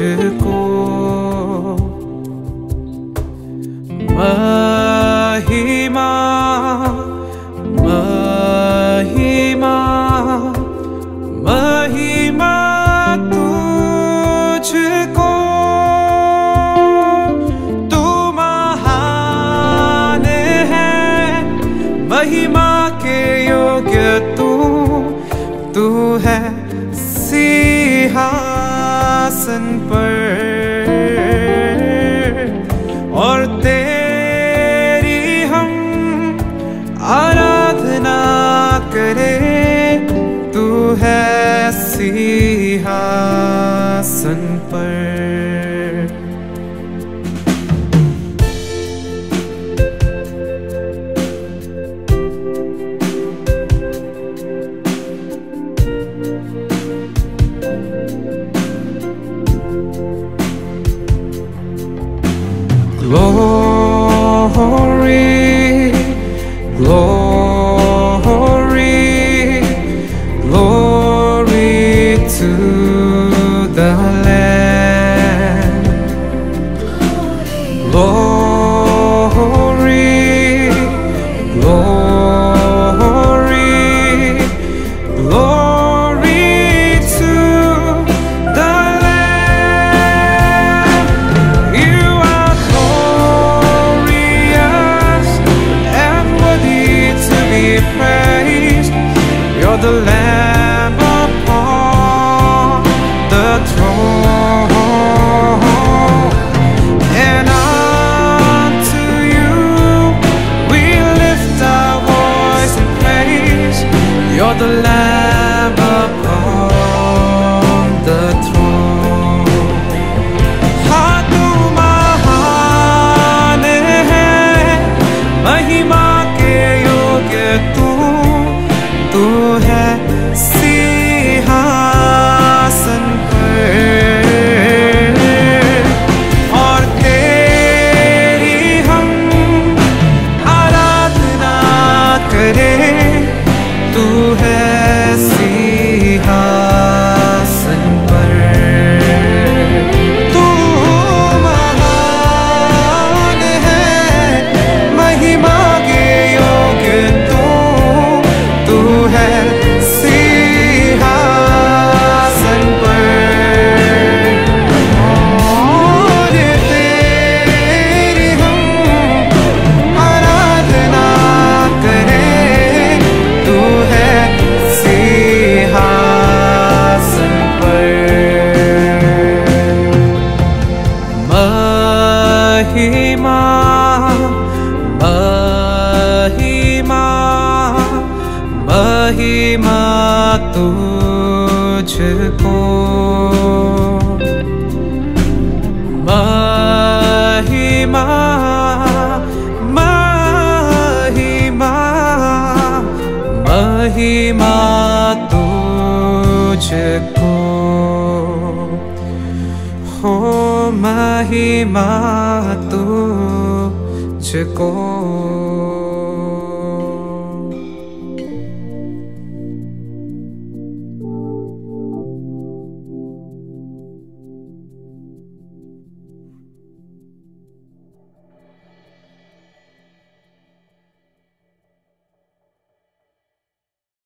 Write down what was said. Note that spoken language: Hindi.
तुझको महिमा महिमा महिमा तुझको तू महान है महिमा के योग्य तू है सिंहासन पर और तेरी हम आराधना करें तू है सिंहासन पर Glory, glory, glory to the Lamb. Glory, glory, glory to the Lamb. You are glorious and worthy to be praised. You're the Lamb upon the throne, and unto you we lift our voice in praise. You're the Lamb upon the throne. हाँ तू महान है महिमा के योग्य तू है सिंहासन पर और तेरी हम आराधना करें तू है सिंहासन पर तू महान है महिमा के योग्य तू है सिंहासन पर और तेरी हम आराधना करें तू है सिंहासन पर महिमा महिमा महिमा तुझको महिमा महिमा महिमा तुझको हो महिमा तुझको